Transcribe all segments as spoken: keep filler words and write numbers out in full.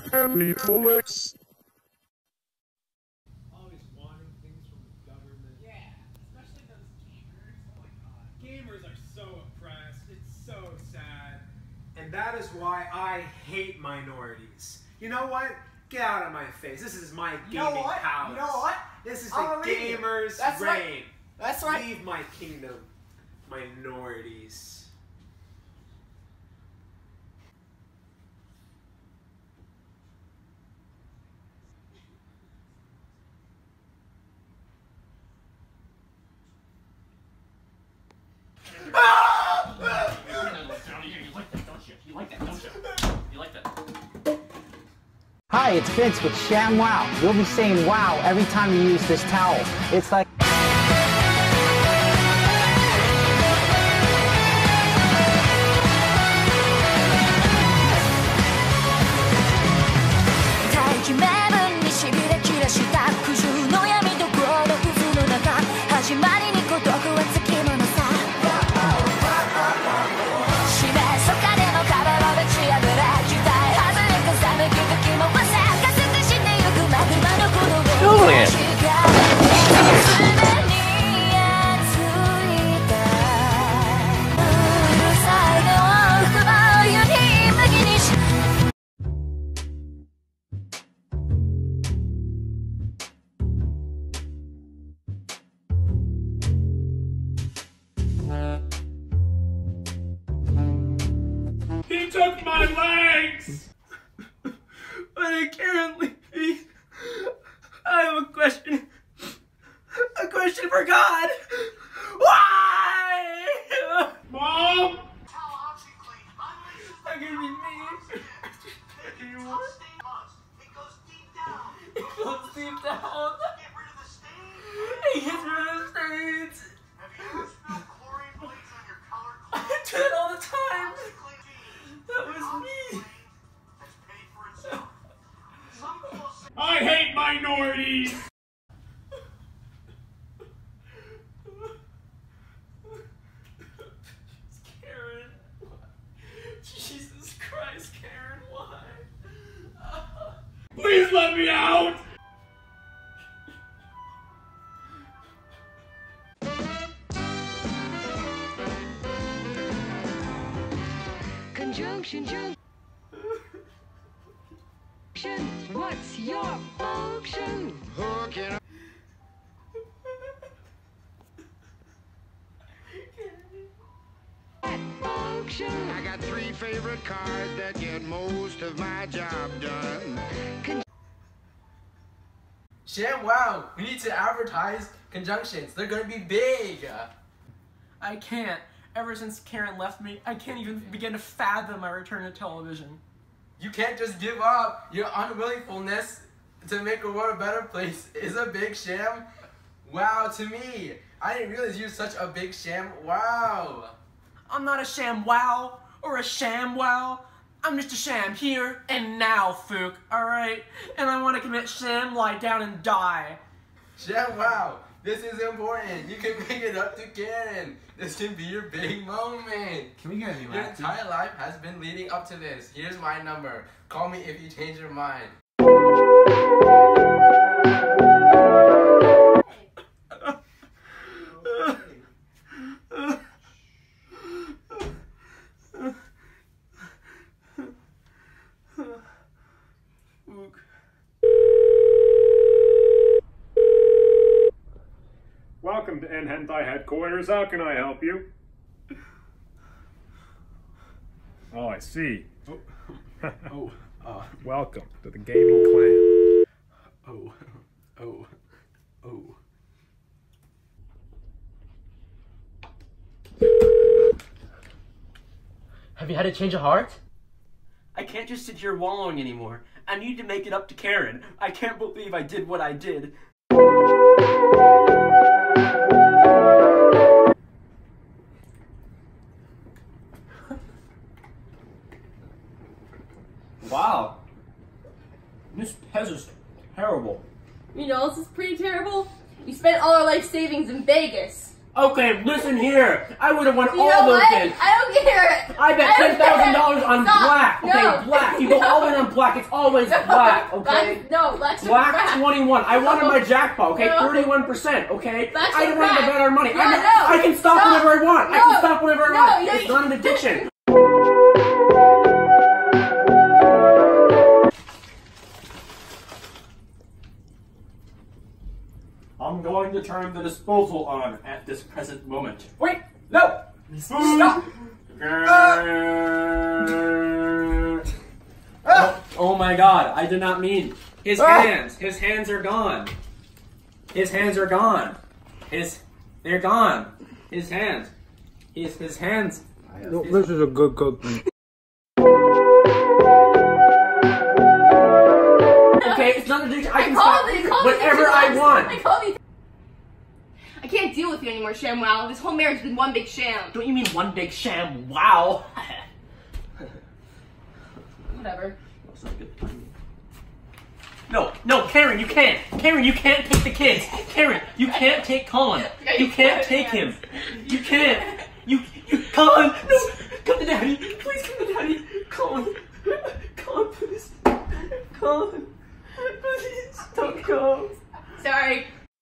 family poets. Always wanting things from the government. Yeah, especially those gamers. Oh my god. Gamers are so oppressed. It's so sad. And that is why I hate minorities. You know what? Get out of my face. This is my You know gaming what? palace. You know what? This is the I'm gonna leave you. gamers' That's reign. right. That's right. Leave my kingdom, minorities. Hi, it's Vince with Sham Wow. You'll be saying wow every time you use this towel. It's like... He took my legs! But I can't leave. I have a question. A question for God. Why? Mom? I can be me. You want? It goes deep down. It goes deep down. Get rid of the stains. It gets rid of the stains. Have you ever spilled chlorine bleach on your colored clothes? I do it all the time. That was me. I hate minorities. Karen. Jesus Christ, Karen, why? Please let me out. Conjunction, junction. What's your function? Hooking up. Function. I got three favorite cars that get most of my job done. Con Sham Wow, we need to advertise conjunctions. They're gonna be big. I can't. Ever since Karen left me, I can't even begin to fathom my return to television. You can't just give up. Your unwillingness to make a world a better place is a big sham wow to me. I didn't realize you're such a big sham wow. I'm not a sham wow or a sham wow. I'm just a sham here and now, Fook, alright? And I want to commit sham, lie down, and die. Sham wow, this is important. You can bring it up to Karen. This can be your big moment. Can we get a new Your actor? entire life has been leading up to this. Here's my number. Call me if you change your mind. Welcome to N Hentai headquarters. How can I help you? Oh, I see. Oh, oh, uh, Welcome to the gaming clan. oh, oh, oh. Have you had a change of heart? I can't just sit here wallowing anymore. I need to make it up to Karen. I can't believe I did what I did. Wow. This Pez is terrible. You know, this is pretty terrible. We spent all our life savings in Vegas. Okay, listen here. I would have won You all know those what? kids. I don't care. I bet I ten don't thousand care. dollars on Stop. black. Okay, No. black. You go all in on black. It's always No. black. Okay. Black, no, black's Black crap. twenty-one. I wanted my jackpot. Okay, No. thirty-one percent. Okay. Black's I don't want to crap. bet our money. Yeah, I'm no. not, I can stop, Stop. whenever I want. I No. can stop whenever I No, want. you- It's not an addiction. I'm going to turn the disposal on at this present moment. Wait, no! Stop! Oh, oh my god, I did not mean. His Ah. hands, his hands are gone. His hands are gone. His, they're gone. His hands. His, his hands. No, this is a good cookie. Okay, it's not an addiction. I I can called stop it. Called it whatever two I times. want. I called it. I can't deal with you anymore, ShamWow. This whole marriage has been one big sham. Don't you mean one big sham? Wow. Whatever. No, no, Karen, you can't. Karen, you can't take the kids. Karen, you can't take Colin. You can't take him. You can't. You, you, Colin, no, come to Daddy. Please come to Daddy. Colin, Colin, please. Colin, please don't go. Sorry.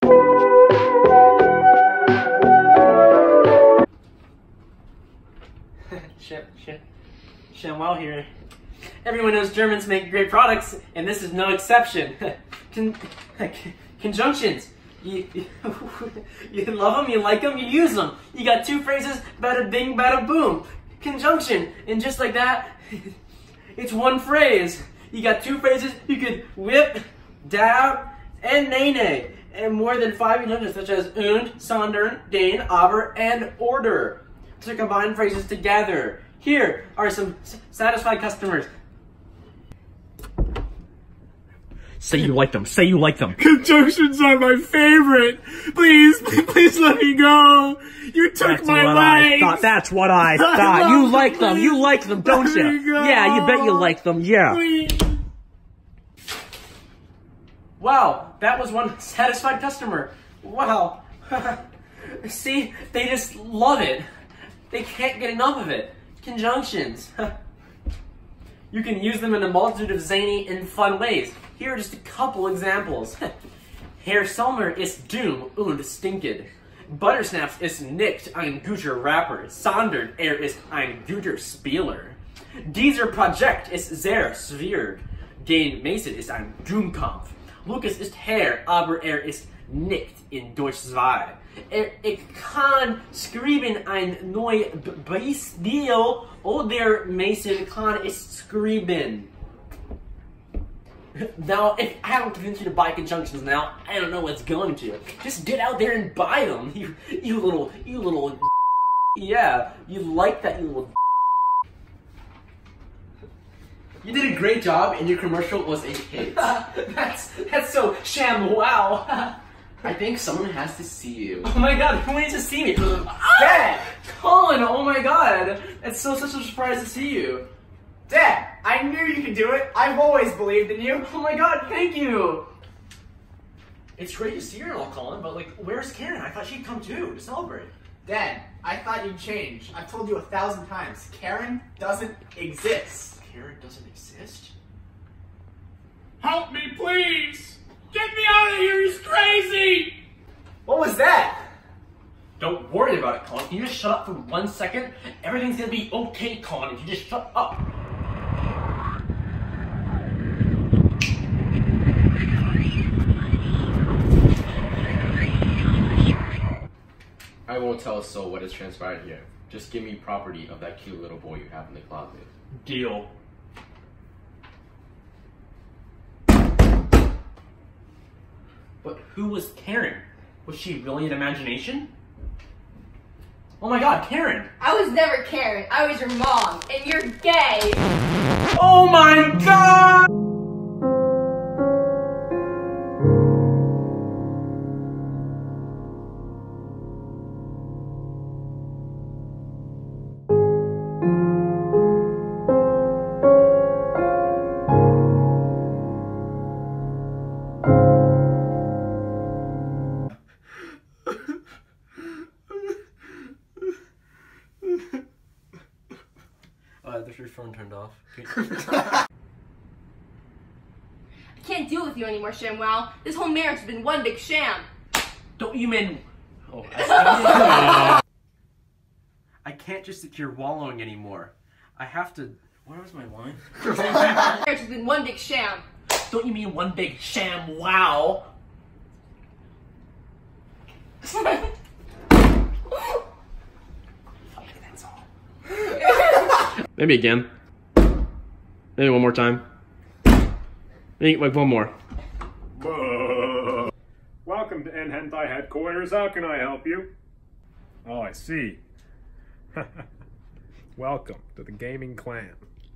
Sham, sham, ShamWow here. Everyone knows Germans make great products, and this is no exception. Con conjunctions. You, you love them, you like them, you use them. You got two phrases, bada bing, bada boom. Conjunction, and just like that, it's one phrase. You got two phrases, you could whip, dab, and nay nay. And more than five conjunctions such as und, sondern, den, aber, and order. To combine phrases together. Here are some satisfied customers. Say you like them. Say you like them. Conjunctions are my favorite. Please, please let me go. You took That's my what I legs. thought. That's what I I thought. love You them, like them. please. You like them, don't Let you? me go. Yeah, you bet you like them. Yeah. Please. Wow, that was one satisfied customer. Wow. See, they just love it. They can't get enough of it. Conjunctions. You can use them in a multitude of zany and fun ways. Here are just a couple examples. Herr Sommer ist dumm und stinkend. Buttersnaps ist nicht ein guter Rapper, sondern er ist ein guter Spieler. Dieser Projekt ist sehr schwierig. Den Mason ist ein Dummkopf. Lucas ist Herr, aber er ist nicht in Deutsch zwei. Er, ich kann schreiben ein neues Beispiel oder Mason kann es schreiben. Now, if I haven't convinced you to buy conjunctions now, I don't know what's going to. Just get out there and buy them. You, you little, you little. Yeah, you like that, you little. You did a great job, and your commercial was a hit. that's that's so sham. Wow. I think someone has to see you. Oh my God, who needs to see me? Dad, Colin. Oh my God, it's so such a surprise to see you. Dad, I knew you could do it. I've always believed in you. Oh my God, thank you. It's great to see her and all, Colin, but like, where's Karen? I thought she'd come too to celebrate. Dad, I thought you'd change. I've told you a thousand times. Karen doesn't exist. Karen doesn't exist? Help me, please. Get me out of here. He's crazy. What was that? Don't worry about it, Colin. Can you just shut up for one second? Everything's gonna be okay, Colin, if you just shut up. I won't tell a soul what has transpired here. Just give me property of that cute little boy you have in the closet. Deal. But who was Karen? Was she really an imagination? Oh my God, Karen! I was never Karen. I was your mom, and you're gay. Oh my God! phone turned off. I can't deal with you anymore, ShamWow. This whole marriage has been one big sham. Don't you mean... Oh, I, I can't just sit here wallowing anymore. I have to... Where was my line? Marriage has been one big sham. Don't you mean one big sham wow? Maybe again. Maybe one more time. Maybe like one more. Welcome to N Hentai headquarters. How can I help you? Oh, I see. Welcome to the gaming clan.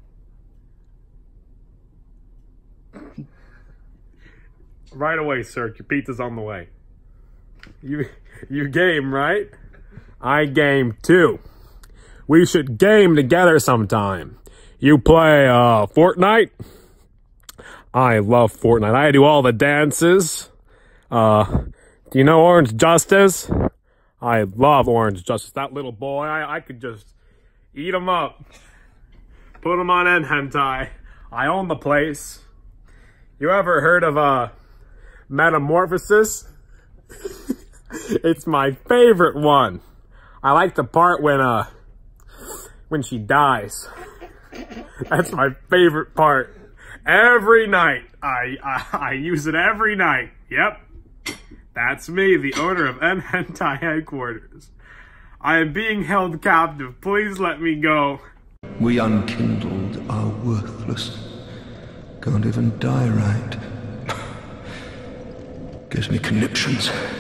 Right away, sir. Your pizza's on the way. You, you game, right? I game too. We should game together sometime. You play uh, Fortnite? I love Fortnite. I do all the dances. Uh, do you know Orange Justice? I love Orange Justice. That little boy, I, I could just eat him up. Put him on N Hentai. I own the place. You ever heard of uh, Metamorphosis? It's my favorite one. I like the part when uh when she dies. That's my favorite part. Every night. I, I I use it every night. Yep. That's me, the owner of N Hentai headquarters. I am being held captive. Please let me go. We unkindled are worthless. Can't even die right. Gives me conniptions.